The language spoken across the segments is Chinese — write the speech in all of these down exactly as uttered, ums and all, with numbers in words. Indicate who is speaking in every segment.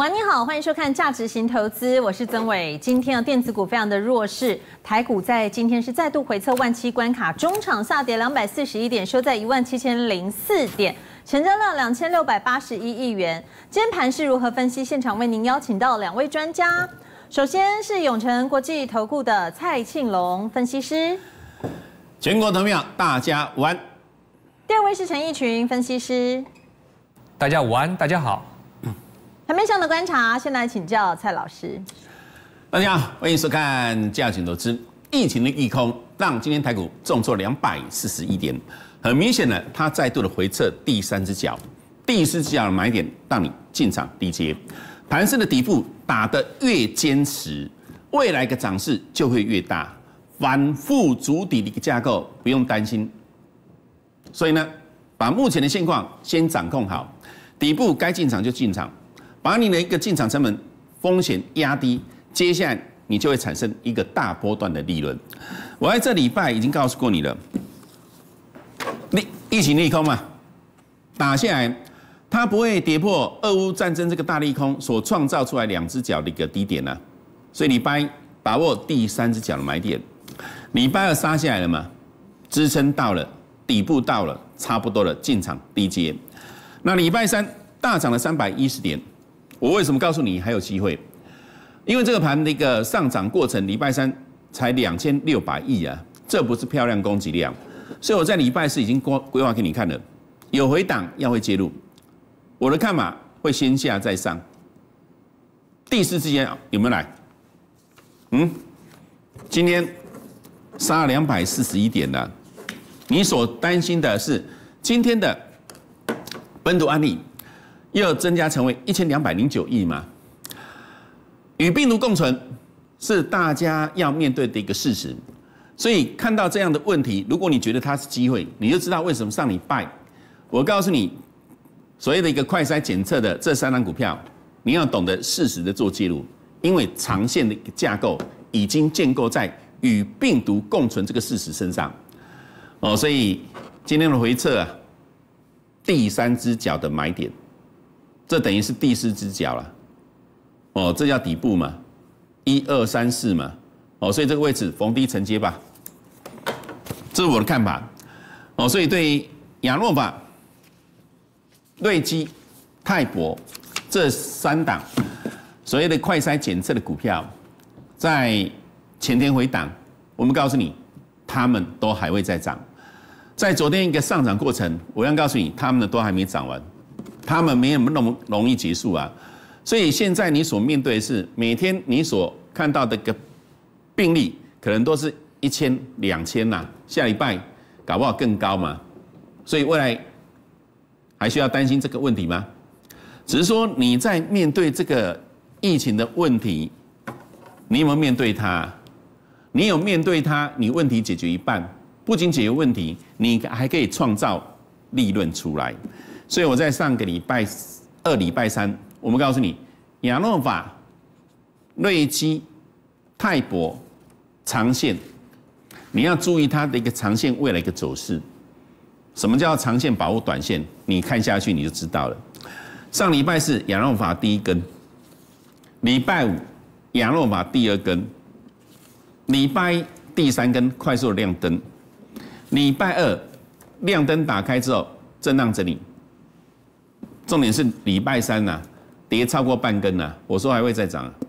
Speaker 1: 晚安，你好，欢迎收看价值型投资，我是曾伟。今天的电子股非常的弱势，台股在今天是再度回测万七关卡，中场下跌两百四十一点，收在一万七千零四点，成交量两千六百八十一亿元。今天盘势如何分析？现场为您邀请到两位专家，首先是永诚国际投顾的蔡庆龙分析师，
Speaker 2: 全国投票大家午安。
Speaker 1: 第二位是陈义群分析师，
Speaker 3: 大家午安，大家好。
Speaker 1: 盘面上的观察，先来请教蔡老师。
Speaker 2: 大家好，欢迎收看价值投资。疫情的利空让今天台股重挫两百四十一点，很明显的，它再度的回撤第三只脚，第四只脚的买点让你进场低接，盘势的底部打得越坚持，未来的涨势就会越大，反复筑底的一个架构不用担心。所以呢，把目前的现况先掌控好，底部该进场就进场。把你的一个进场成本风险压低，接下来你就会产生一个大波段的利润。我在这礼拜已经告诉过你了，利疫情利空嘛，打下来它不会跌破俄乌战争这个大利空所创造出来两只脚的一个低点啊，所以礼拜一把握第三只脚的买点，礼拜二杀下来了嘛，支撑到了，底部到了，差不多了，进场低接。那礼拜三大涨了三百一十点。我为什么告诉你还有机会？因为这个盘的一个上涨过程，礼拜三才两千六百亿啊，这不是漂亮供给量，所以我在礼拜四已经规划给你看了，有回档要会介入，我的看法会先下再上。第四之间有没有来？嗯，今天杀了两百四十一点了，你所担心的是今天的本土案例。又增加成为一千两百零九亿嘛？与病毒共存是大家要面对的一个事实，所以看到这样的问题，如果你觉得它是机会，你就知道为什么上礼拜我告诉你，所谓的一个快筛检测的这三档股票，你要懂得适时的做介入，因为长线的一个架构已经建构在与病毒共存这个事实身上。哦，所以今天的回测啊，第三只脚的买点。这等于是第四只脚了，哦，这叫底部嘛，一二三四嘛，哦，所以这个位置逢低承接吧，这是我的看法，哦，所以对于亚诺法、瑞基、泰博这三档所谓的快筛检测的股票，在前天回档，我们告诉你，他们都还会再涨，在昨天一个上涨过程，我要告诉你，他们的都还没涨完。他们没有那么容易结束啊，所以现在你所面对的是每天你所看到的个病例，可能都是一千、两千呐，下礼拜搞不好更高嘛，所以未来还需要担心这个问题吗？只是说你在面对这个疫情的问题，你有没有面对它？你有面对它，你问题解决一半，不仅解决问题，你还可以创造利润出来。所以我在上个礼拜二、礼拜三，我们告诉你，亚诺法、瑞基、泰博长线，你要注意它的一个长线未来一个走势。什么叫长线把握短线？你看下去你就知道了。上礼拜四亚诺法第一根，礼拜五亚诺法第二根，礼拜一第三根快速的亮灯，礼拜二亮灯打开之后震荡整理。重点是礼拜三呐、啊，跌超过半根呐、啊，我说还会再涨、啊。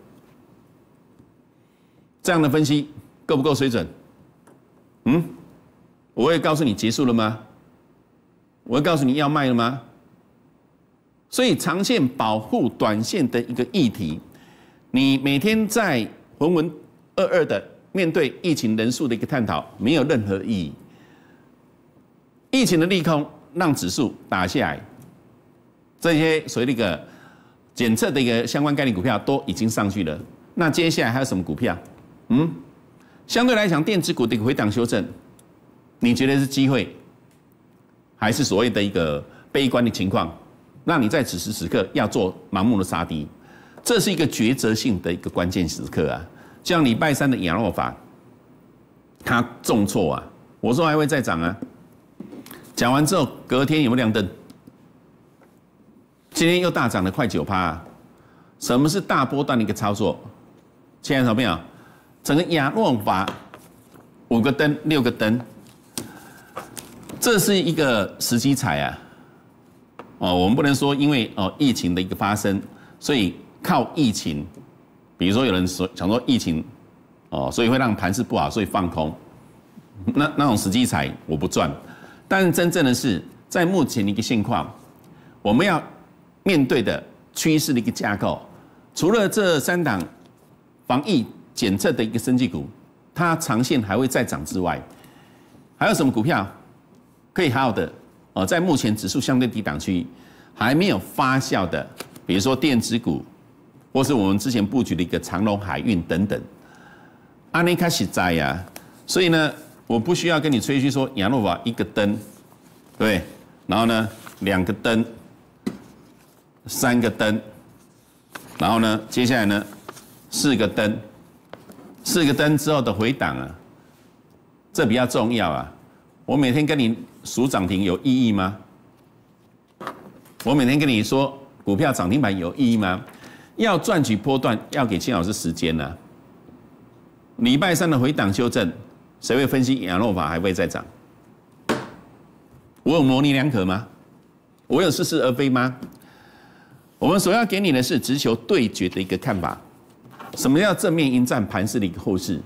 Speaker 2: 这样的分析够不够水准？嗯，我会告诉你结束了吗？我会告诉你要卖了吗？所以长线保护短线的一个议题，你每天在浑浑噩噩的面对疫情人数的一个探讨，没有任何意义。疫情的利空让指数打下来。这些所谓的一个检测的一个相关概念股票都已经上去了，那接下来还有什么股票？嗯，相对来讲，电子股的一个回档修正，你觉得是机会，还是所谓的一个悲观的情况，让你在此时此刻要做盲目的杀低？这是一个抉择性的一个关键时刻啊！就像礼拜三的亚诺法，它重挫啊，我说还会再涨啊。讲完之后，隔天有没有亮灯？今天又大涨了快九趴， 什么是大波段的一个操作？亲爱的小朋友，整个亚诺法五个灯、六个灯，这是一个时机财啊。哦，我们不能说因为哦疫情的一个发生，所以靠疫情，比如说有人说想说疫情哦，所以会让盘势不好，所以放空，那那种时机财我不赚。但是真正的是在目前的一个现况，我们要面对的趋势的一个架构，除了这三档防疫检测的一个生技股，它长线还会再涨之外，还有什么股票可以好好的？哦，在目前指数相对低档区还没有发酵的，比如说电子股，或是我们之前布局的一个长荣海运等等，安内开始在呀。所以呢，我不需要跟你吹嘘说亚诺法一个灯，对，然后呢两个灯，三个灯，然后呢接下来呢四个灯，四个灯之后的回档啊，这比较重要啊。我每天跟你数涨停有意义吗？我每天跟你说股票涨停板有意义吗？要赚取波段，要给金老师时间呢、啊。礼拜三的回档修正，谁会分析亚诺法还会再涨？我有模棱两可吗？我有似是而非吗？我们所要给你的是直球对决的一个看法。什么叫正面迎战盘势的一个后市？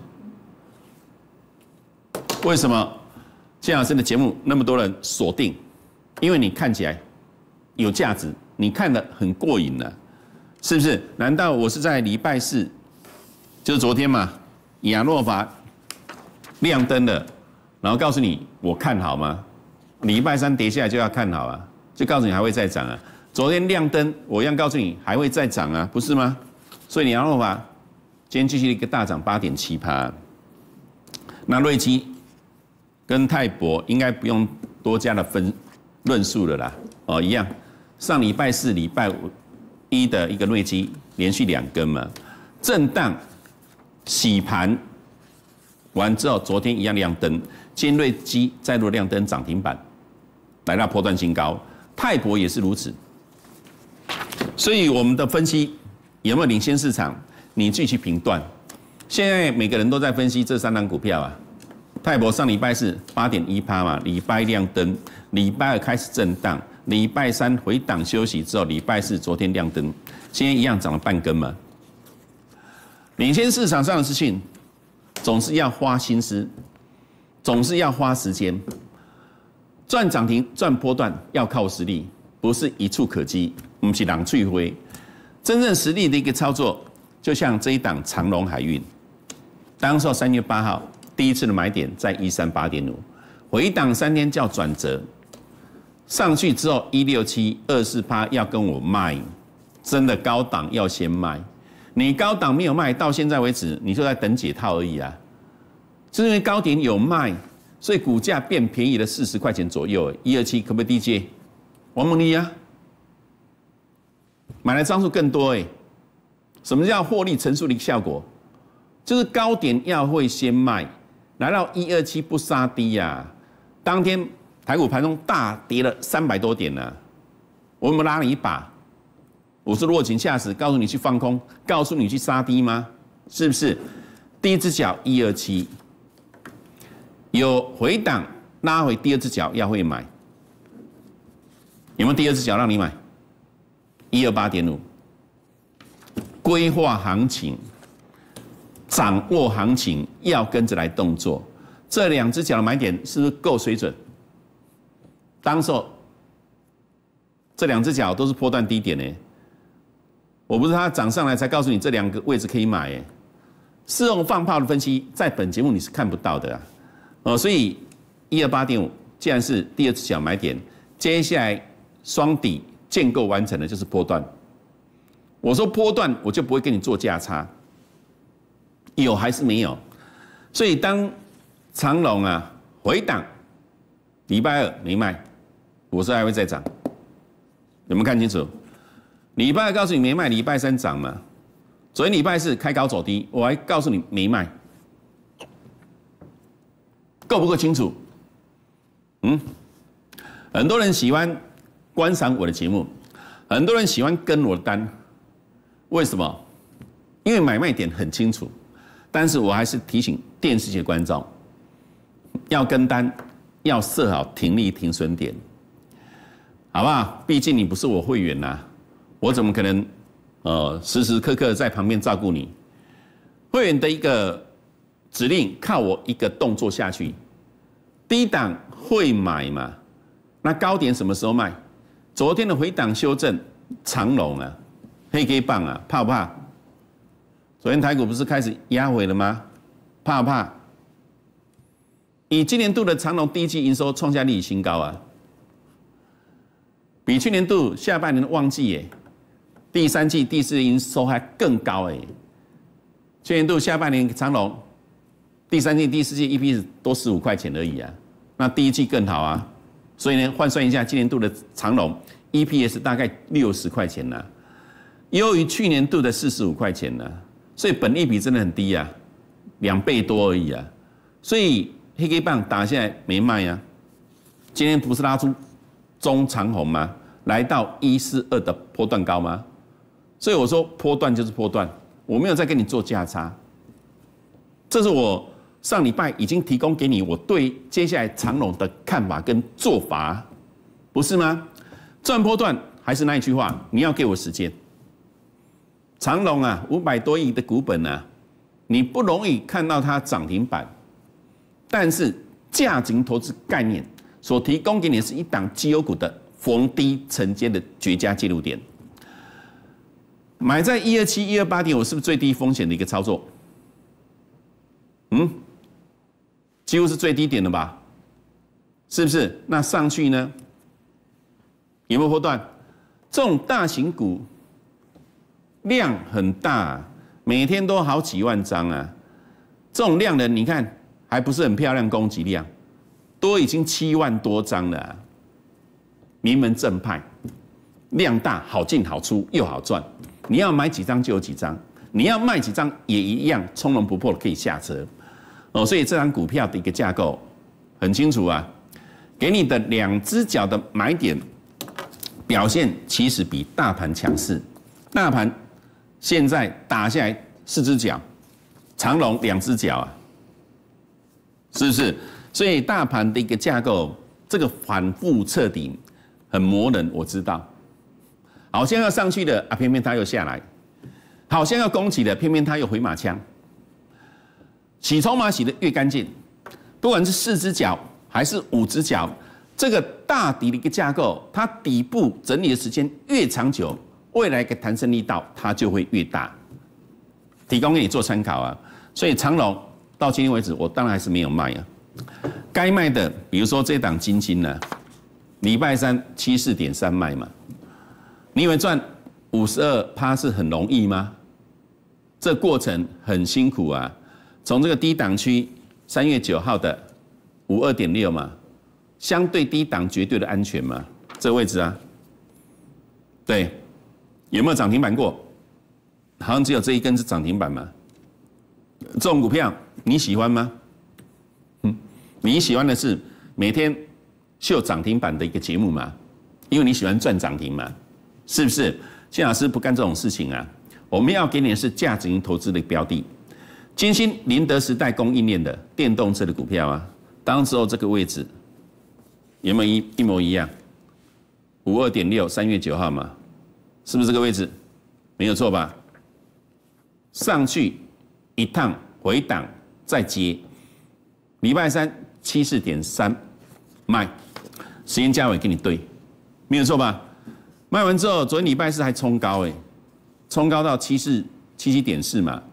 Speaker 2: 为什么金老师的节目那么多人锁定？因为你看起来有价值，你看得很过瘾了，是不是？难道我是在礼拜四，就是昨天嘛，亚诺法亮灯了，然后告诉你我看好吗？礼拜三跌下来就要看好啊，就告诉你还会再涨啊。昨天亮灯，我一样告诉你还会再涨啊，不是吗？所以亚诺法今天继续一个大涨八点七趴，那瑞基跟泰博应该不用多加的分论述了啦，哦，一样。上礼拜四、礼拜五一的一个瑞基连续两根嘛，震荡洗盘完之后，昨天一样亮灯，今天瑞基再度亮灯涨停板，来到波段新高，泰博也是如此。所以我们的分析有没有领先市场？你自己去评断。现在每个人都在分析这三档股票啊。泰博上礼拜是八点一趴嘛，礼拜亮灯，礼拜二开始震荡，礼拜三回档休息之后，礼拜四昨天亮灯，今天一样涨了半根嘛。领先市场上的资讯，总是要花心思，总是要花时间。赚涨停、赚波段要靠实力，不是一触可及，不是狼翠灰。真正实力的一个操作，就像这一档长荣海运，当时三月八号。第一次的买点在一三八点五，回档三天叫转折，上去之后一六七二四趴要跟我卖，真的高档要先卖，你高档没有卖，到现在为止你就在等解套而已啊，是因为高点有卖，所以股价变便宜了四十块钱左右，一二七可不可以低接？王猛力啊，买来张数更多哎，什么叫获利乘数的一个效果？就是高点要会先卖。来到一二七不杀低呀、啊，当天台股盘中大跌了三百多点呢、啊，我有没有拉你一把？我是落井下石，告诉你去放空，告诉你去杀低吗？是不是？第一只脚一二七，有回档拉回第二只脚要会买，有没有第二只脚让你买？一二八点五，规划行情。掌握行情要跟着来动作，这两只脚的买点是不是够水准？当时候这两只脚都是波段低点呢，我不是它涨上来才告诉你这两个位置可以买哎，事后放炮的分析在本节目你是看不到的啊，哦，所以一二八点五既然是第二只脚买点，接下来双底建构完成的就是波段，我说波段我就不会跟你做价差。有还是没有？所以当长荣啊回档，礼拜二没卖，我说还会再涨，有没有看清楚？礼拜二告诉你没卖，礼拜三涨嘛。昨天礼拜四开高走低，我还告诉你没卖，够不够清楚？嗯，很多人喜欢观赏我的节目，很多人喜欢跟我的单， 为什么？因为买卖点很清楚，但是我还是提醒电视机的观众，要跟单，要设好停利停损点，好不好？毕竟你不是我会员呐、啊，我怎么可能呃时时刻刻在旁边照顾你？会员的一个指令靠我一个动作下去，低档会买嘛？那高点什么时候卖？昨天的回档修正，长龙啊，黑 K 棒啊，怕不怕？昨天台股不是开始压回了吗？怕不怕？以今年度的长荣第一季营收创下历史新高啊，比去年度下半年的旺季耶，第三季、第四季营收还更高哎。去年度下半年长荣，第三季、第四季 E P S 都十五块钱而已啊，那第一季更好啊。所以呢，换算一下，今年度的长荣 E P S 大概六十块钱呢、啊，优于去年度的四十五块钱呢、啊，所以本益比真的很低啊，两倍多而已啊。所以黑 K 棒打下来没卖啊，今天不是拉出中长红吗？来到一四二的波段高吗？所以我说波段就是波段，我没有再跟你做价差，这是我上礼拜已经提供给你我对接下来长荣的看法跟做法，不是吗？赚波段还是那一句话，你要给我时间。长荣啊，五百多亿的股本啊，你不容易看到它涨停板，但是价值型投资概念所提供给你的是一档绩优股的逢低承接的绝佳介入点。买在一二七、一二八点，我是不是最低风险的一个操作？嗯，几乎是最低点了吧？是不是？那上去呢？有没有波段？这种大型股量很大，每天都好几万张啊！这种量的，你看还不是很漂亮，攻击量都已经七万多张了、啊，名门正派，量大，好进好出又好赚。你要买几张就有几张，你要卖几张也一样，从容不迫的可以下车。哦，所以这张股票的一个架构很清楚啊，给你的两只脚的买点表现其实比大盘强势。大盘现在打下来四只脚，长荣两只脚啊，是不是？所以大盘的一个架构，这个反复彻底，很磨人，我知道。好像要上去的啊，偏偏它又下来；好像要攻击的，偏偏它又回马枪。洗筹码洗得越干净，不管是四只脚还是五只脚，这个大底的一个架构，它底部整理的时间越长久，未来一个弹升力道它就会越大。提供给你做参考啊。所以长荣到今天为止，我当然还是没有卖啊。该卖的，比如说这档金晶呢，礼拜三七四点三卖嘛。你以为赚五十二趴是很容易吗？这过程很辛苦啊。从这个低档区，三月九号的五二点六嘛，相对低档绝对的安全嘛，这个位置啊，对，有没有涨停板过？好像只有这一根是涨停板嘛。这种股票你喜欢吗？嗯，你喜欢的是每天秀涨停板的一个节目嘛？因为你喜欢赚涨停嘛。是不是？谢老师不干这种事情啊！我们要给你的是价值型投资的标的，金星、宁德时代供应链的电动车的股票啊，当时候这个位置有没有一一模一样？五二点六，三月九号嘛，是不是这个位置？没有错吧？上去一趟回档再接，礼拜三七四点三卖，时间价位给你对，没有错吧？卖完之后，昨天礼拜四还冲高哎，冲高到七四七七点四嘛。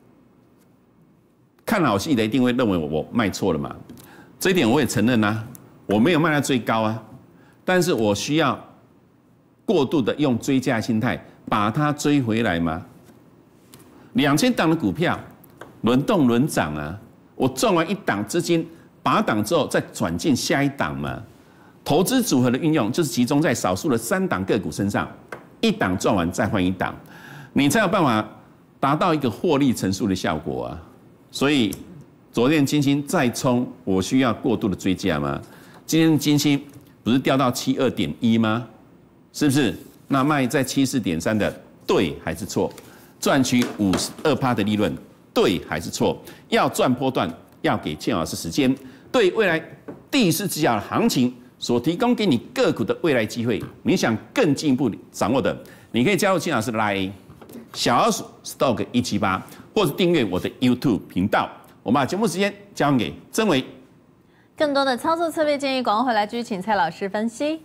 Speaker 2: 看好戏的一定会认为我卖错了嘛，这一点我也承认啊，我没有卖到最高啊，但是我需要过度的用追价心态把它追回来嘛。两千档的股票轮动轮涨啊，我赚完一档资金拔档之后再转进下一档嘛。投资组合的运用就是集中在少数的三档个股身上，一档赚完再换一档，你才有办法达到一个获利乘数的效果啊。所以昨天金星再冲，我需要过度的追价吗？今天金星不是掉到七二点一吗？是不是？那卖在七四点三的对还是错？赚取五十二趴的利润，对还是错？要赚波段，要给建老师时间，对未来第四季的行情所提供给你个股的未来机会，你想更进一步掌握的，你可以加入建老师的 Line 小老鼠 Stock 一七八，或者订阅我的 YouTube 频道。我们把节目时间交给曾伟。
Speaker 1: 更多的操作策略建议，广告回来继续请蔡老师分析。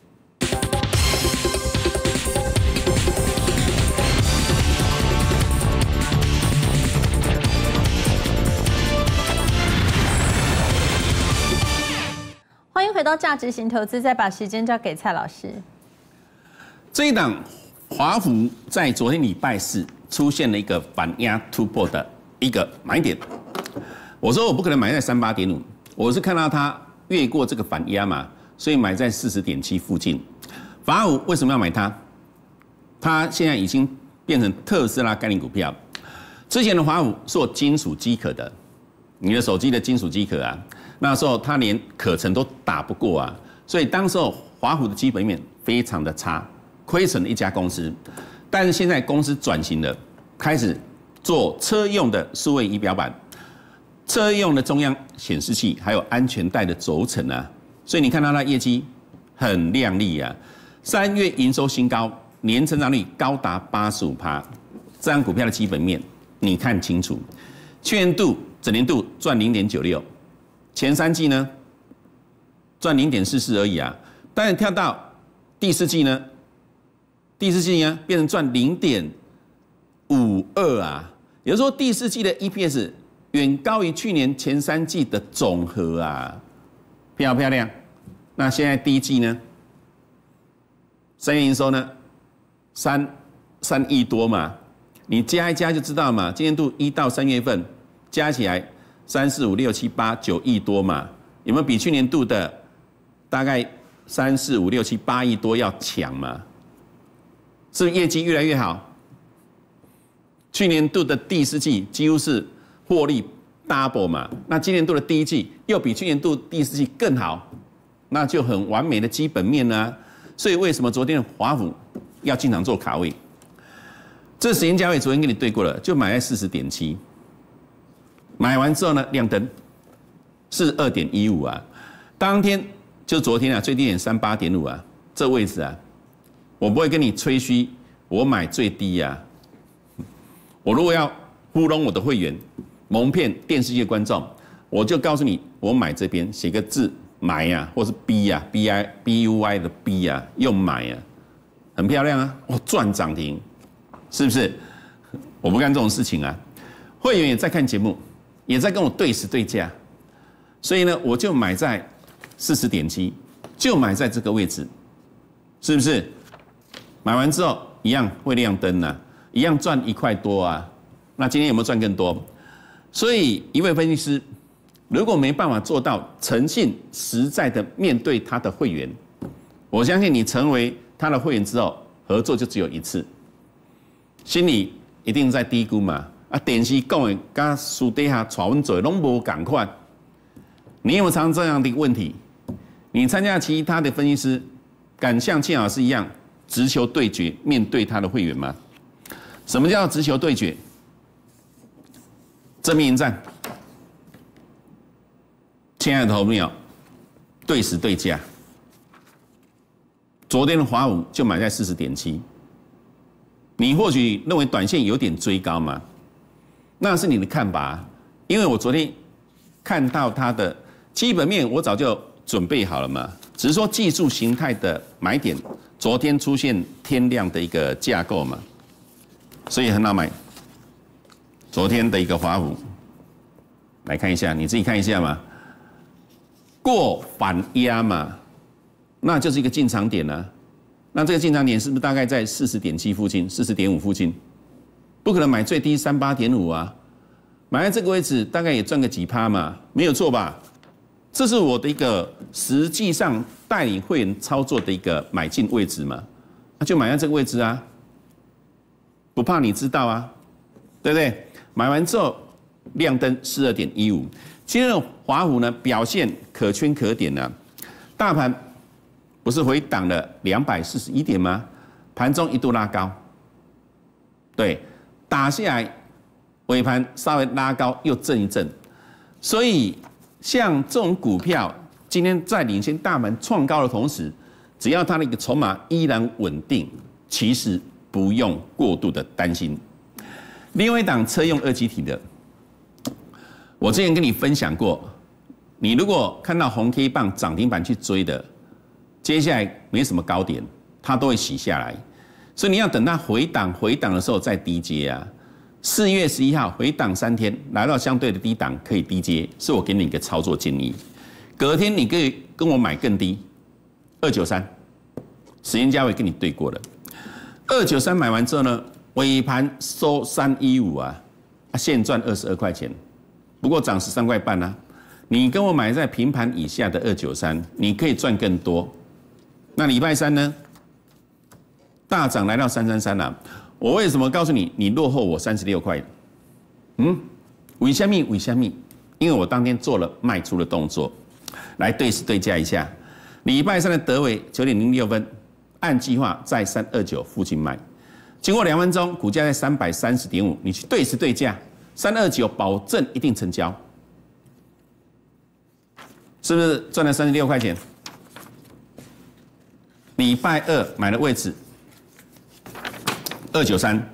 Speaker 1: 欢迎回到价值型投资，再把时间交给蔡老师。
Speaker 2: 这一档华孚在昨天礼拜四出现了一个反压突破的一个买点。我说我不可能买在三八点五，我是看到它越过这个反压嘛，所以买在四十点七附近。华孚为什么要买它？它现在已经变成特斯拉概念股票。之前的华孚是做金属机壳的，你的手机的金属机壳啊，那时候它连可成都打不过啊，所以当时候华孚的基本面非常的差，亏损的一家公司。但是现在公司转型了，开始做车用的数位仪表板。车用的中央显示器，还有安全带的轴承啊，所以你看到它业绩很亮丽啊，三月营收新高，年成长率高达八十五趴，这张股票的基本面你看清楚，去年度整年度赚零点九六，前三季呢赚零点四四而已啊，但是跳到第四季呢，第四季呢变成赚零点五二啊，也就是说第四季的 E P S。远高于去年前三季的总和啊，漂不漂亮？那现在第一季呢？三月营收呢？三三亿多嘛，你加一加就知道嘛。今年度一到三月份加起来三四五六七八九亿多嘛，有没有比去年度的大概三四五六七八亿多要强嘛？是不是业绩越来越好？去年度的第四季几乎是获利 double 嘛，那今年度的第一季又比去年度第四季更好，那就很完美的基本面呢、啊。所以为什么昨天的华孚要进场做卡位？这时间价位昨天跟你对过了，就买在四十点七，买完之后呢亮灯，四十二点一五啊，当天就昨天啊最低点三八点五啊，这位置啊，我不会跟你吹嘘我买最低啊，我如果要糊弄我的会员。蒙骗电视界观众，我就告诉你，我买这边写个字买呀、啊，或是 B 呀、啊、B I B U I 的 B 呀、啊，又买呀、啊，很漂亮啊，哦赚涨停，是不是？我不干这种事情啊，会员也在看节目，也在跟我对时对价，所以呢，我就买在四十点七，就买在这个位置，是不是？买完之后一样会亮灯啊，一样赚一块多啊，那今天有没有赚更多？所以，一位分析师如果没办法做到诚信实在的面对他的会员，我相信你成为他的会员之后，合作就只有一次，心里一定在低估嘛。啊，电视讲的跟私底下传闻做拢无同款。你有没有常这样的问题？你参加其他的分析师，敢像庆老师一样直球对决面对他的会员吗？什么叫直球对决？正面迎战，亲爱的投资朋友，对时对价。昨天的华孚就买在四十点七，你或许认为短线有点追高嘛？那是你的看法，因为我昨天看到它的基本面，我早就准备好了嘛，只是说技术形态的买点，昨天出现天量的一个架构嘛，所以很好买。昨天的一个华孚，来看一下，你自己看一下嘛，过反压嘛，那就是一个进场点啊。那这个进场点是不是大概在四十点七附近、四十点五附近？不可能买最低三八点五啊，买在这个位置大概也赚个几趴嘛，没有错吧？这是我的一个实际上带领会员操作的一个买进位置嘛，那就买在这个位置啊，不怕你知道啊，对不对？买完之后亮灯四二点一五，今天的华孚呢表现可圈可点呢、啊，大盘不是回档了两百四十一点吗？盘中一度拉高， 对，打下来，尾盘稍微拉高又震一震，所以像这种股票，今天在领先大盘创高的同时，只要它的一个筹码依然稳定，其实不用过度的担心。另外一档车用二极体的，我之前跟你分享过，你如果看到红 K 棒涨停板去追的，接下来没什么高点，它都会洗下来，所以你要等它回档回档的时候再低接啊。四月十一号回档三天，来到相对的低档可以低接，是我给你一个操作建议。隔天你可以跟我买更低，二九三，时间价位跟你对过了。二九三买完之后呢，尾盘收三一五啊，现赚二十二块钱，不过涨十三块半啊。你跟我买在平盘以下的二九三，你可以赚更多。那礼拜三呢，大涨来到三三三了。我为什么告诉你，你落后我三十六块？嗯，为什么？为什么？因为我当天做了卖出的动作，来对时对价一下。礼拜三的德伟九点零六分，按计划在三二九附近买，经过两分钟，股价在三百三十点五，你去对时对价，三二九保证一定成交，是不是赚了三十六块钱？礼拜二买的位置。二九三，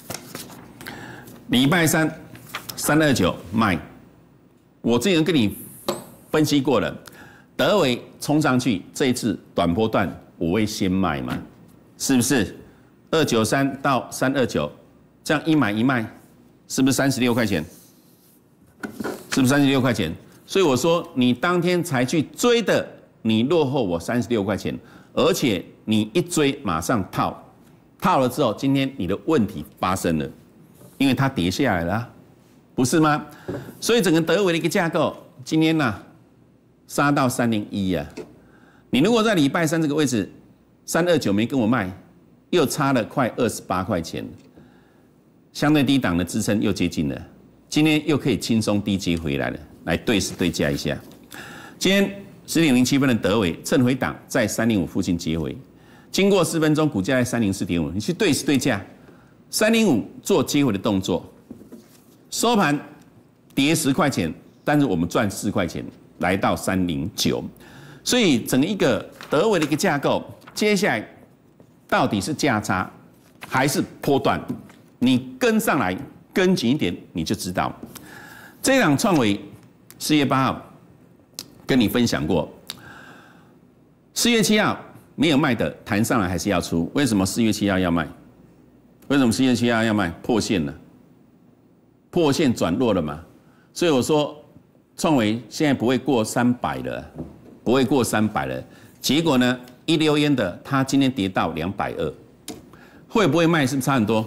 Speaker 2: 礼拜三三二九卖，我之前跟你分析过了，德微冲上去，这一次短波段我会先卖嘛，是不是？二九三到三二九，这样一买一卖，是不是三十六块钱？是不是三十六块钱？所以我说你当天才去追的，你落后我三十六块钱，而且你一追马上套。套了之后，今天你的问题发生了，因为它跌下来了、啊，不是吗？所以整个德微的一个架构，今天呢、啊、杀到三零一啊。你如果在礼拜三这个位置，三二九没跟我卖，又差了快二十八块钱，相对低档的支撑又接近了，今天又可以轻松低接回来了，来对时对价一下。今天十点零七分的德微趁回档在三零五附近接回。经过四分钟，股价在三零四点五，你去对时对价，三零五做接回的动作，收盘跌十块钱，但是我们赚四块钱，来到三零九，所以整个一个德微的一个架构，接下来到底是价差还是波段，你跟上来跟紧一点，你就知道。这一档创惟四月八号跟你分享过，四月七号。没有卖的弹上来还是要出，为什么四月七号要卖？为什么四月七号要卖？破线了，破线转弱了嘛？所以我说，创惟现在不会过三百了，不会过三百了。结果呢，一溜烟的，它今天跌到两百二，会不会卖？是不是差很多？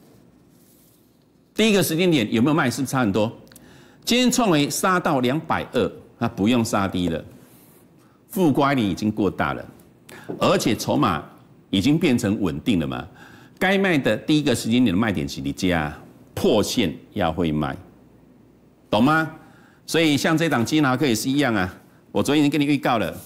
Speaker 2: 第一个时间点有没有卖？是不是差很多？今天创惟杀到两百二，它不用杀低了，负乖离已经过大了。而且筹码已经变成稳定了嘛？该卖的第一个时间点的卖点是你家破线要会卖，懂吗？所以像这档金豪科也是一样啊。我昨天已经跟你预告了，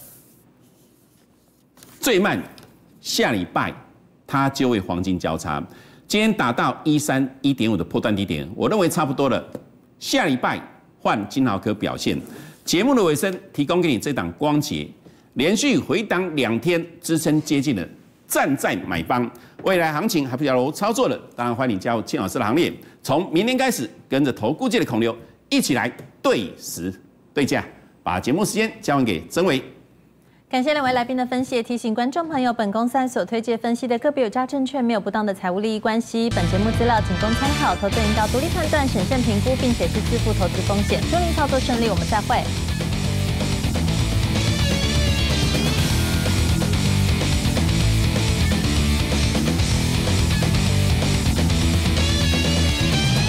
Speaker 2: 最慢下礼拜它就会黄金交叉。今天打到一三一点五的破断低点，我认为差不多了。下礼拜换金豪科表现。节目的尾声提供给你这档光捷。连续回档两天，支撑接近了，站在买方。未来行情还不晓得操作的，当然欢迎加入庆老师的行列。从明天开始，跟着投顾界的孔刘一起来对时对价，把节目时间交还给曾伟。
Speaker 1: 感谢两位来宾的分析，提醒观众朋友，本公司所推介分析的个别有价证券没有不当的财务利益关系，本节目资料仅供参考，投资引导独立判断、审慎评估，并且是自负投资风险。祝您操作顺利，我们再会。